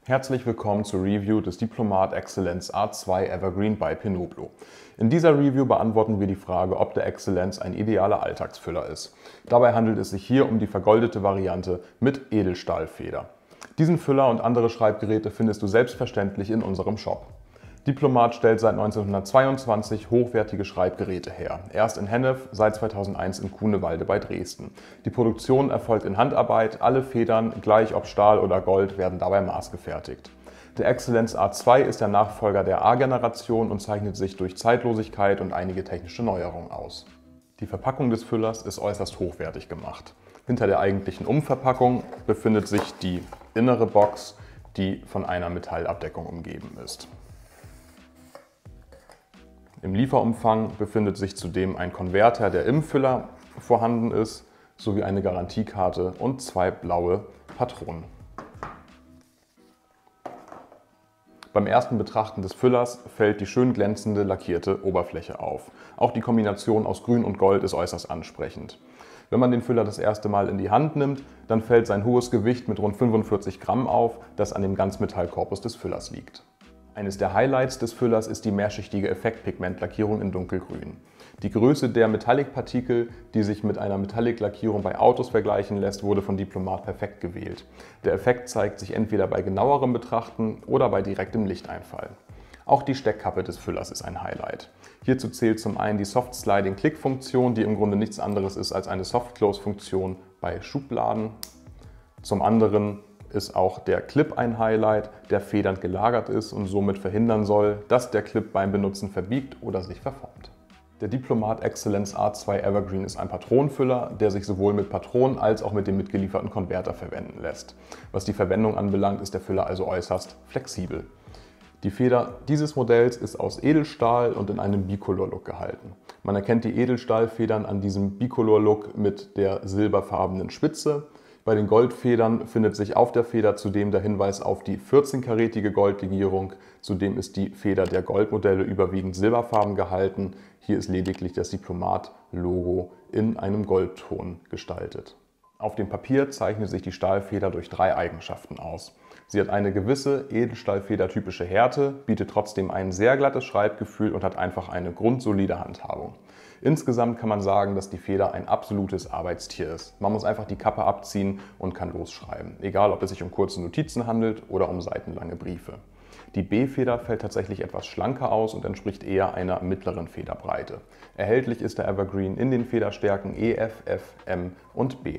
Herzlich willkommen zur Review des Diplomat Excellence A2 Evergreen by Penoblo. In dieser Review beantworten wir die Frage, ob der Excellence ein idealer Alltagsfüller ist. Dabei handelt es sich hier um die vergoldete Variante mit Edelstahlfeder. Diesen Füller und andere Schreibgeräte findest du selbstverständlich in unserem Shop. Diplomat stellt seit 1922 hochwertige Schreibgeräte her. Erst in Hennef, seit 2001 in Kunewalde bei Dresden. Die Produktion erfolgt in Handarbeit, alle Federn, gleich ob Stahl oder Gold, werden dabei maßgefertigt. Der Excellence A2 ist der Nachfolger der A-Generation und zeichnet sich durch Zeitlosigkeit und einige technische Neuerungen aus. Die Verpackung des Füllers ist äußerst hochwertig gemacht. Hinter der eigentlichen Umverpackung befindet sich die innere Box, die von einer Metallabdeckung umgeben ist. Im Lieferumfang befindet sich zudem ein Konverter, der im Füller vorhanden ist, sowie eine Garantiekarte und zwei blaue Patronen. Beim ersten Betrachten des Füllers fällt die schön glänzende lackierte Oberfläche auf. Auch die Kombination aus Grün und Gold ist äußerst ansprechend. Wenn man den Füller das erste Mal in die Hand nimmt, dann fällt sein hohes Gewicht mit rund 45 Gramm auf, das an dem Ganzmetallkorpus des Füllers liegt. Eines der Highlights des Füllers ist die mehrschichtige Effektpigmentlackierung in dunkelgrün. Die Größe der Metallic-Partikel, die sich mit einer Metallic-Lackierung bei Autos vergleichen lässt, wurde von Diplomat perfekt gewählt. Der Effekt zeigt sich entweder bei genauerem Betrachten oder bei direktem Lichteinfall. Auch die Steckkappe des Füllers ist ein Highlight. Hierzu zählt zum einen die Soft Sliding Click-Funktion, die im Grunde nichts anderes ist als eine Soft-Close-Funktion bei Schubladen. Zum anderen ist auch der Clip ein Highlight, der federnd gelagert ist und somit verhindern soll, dass der Clip beim Benutzen verbiegt oder sich verformt. Der Diplomat Excellence A2 Evergreen ist ein Patronenfüller, der sich sowohl mit Patronen als auch mit dem mitgelieferten Konverter verwenden lässt. Was die Verwendung anbelangt, ist der Füller also äußerst flexibel. Die Feder dieses Modells ist aus Edelstahl und in einem Bicolor-Look gehalten. Man erkennt die Edelstahlfedern an diesem Bicolor-Look mit der silberfarbenen Spitze. Bei den Goldfedern findet sich auf der Feder zudem der Hinweis auf die 14-karätige Goldlegierung. Zudem ist die Feder der Goldmodelle überwiegend silberfarben gehalten. Hier ist lediglich das Diplomat-Logo in einem Goldton gestaltet. Auf dem Papier zeichnet sich die Stahlfeder durch drei Eigenschaften aus. Sie hat eine gewisse Edelstahlfeder-typische Härte, bietet trotzdem ein sehr glattes Schreibgefühl und hat einfach eine grundsolide Handhabung. Insgesamt kann man sagen, dass die Feder ein absolutes Arbeitstier ist. Man muss einfach die Kappe abziehen und kann losschreiben, egal ob es sich um kurze Notizen handelt oder um seitenlange Briefe. Die B-Feder fällt tatsächlich etwas schlanker aus und entspricht eher einer mittleren Federbreite. Erhältlich ist der Evergreen in den Federstärken E, F, M und B.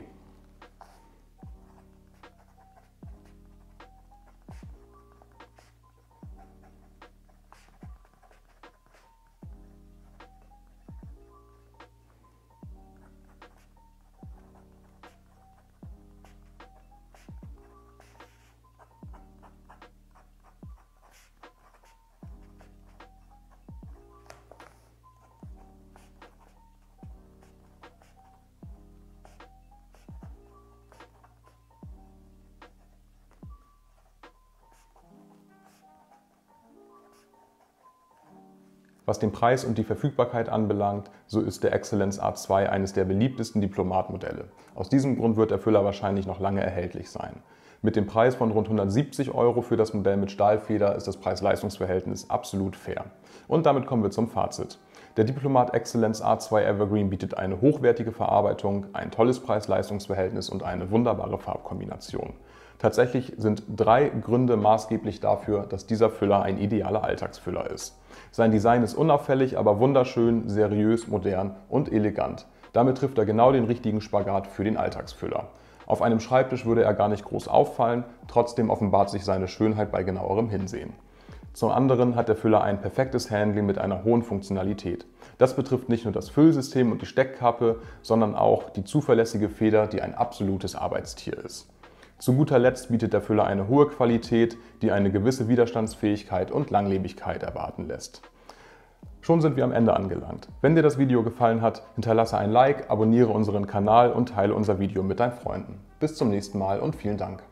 Was den Preis und die Verfügbarkeit anbelangt, so ist der Excellence A2 eines der beliebtesten Diplomat-Modelle. Aus diesem Grund wird der Füller wahrscheinlich noch lange erhältlich sein. Mit dem Preis von rund 170 € für das Modell mit Stahlfeder ist das Preis-Leistungs-Verhältnis absolut fair. Und damit kommen wir zum Fazit. Der Diplomat Excellence A2 Evergreen bietet eine hochwertige Verarbeitung, ein tolles Preis-Leistungs-Verhältnis und eine wunderbare Farbkombination. Tatsächlich sind drei Gründe maßgeblich dafür, dass dieser Füller ein idealer Alltagsfüller ist. Sein Design ist unauffällig, aber wunderschön, seriös, modern und elegant. Damit trifft er genau den richtigen Spagat für den Alltagsfüller. Auf einem Schreibtisch würde er gar nicht groß auffallen, trotzdem offenbart sich seine Schönheit bei genauerem Hinsehen. Zum anderen hat der Füller ein perfektes Handling mit einer hohen Funktionalität. Das betrifft nicht nur das Füllsystem und die Steckkappe, sondern auch die zuverlässige Feder, die ein absolutes Arbeitstier ist. Zu guter Letzt bietet der Füller eine hohe Qualität, die eine gewisse Widerstandsfähigkeit und Langlebigkeit erwarten lässt. Schon sind wir am Ende angelangt. Wenn dir das Video gefallen hat, hinterlasse ein Like, abonniere unseren Kanal und teile unser Video mit deinen Freunden. Bis zum nächsten Mal und vielen Dank.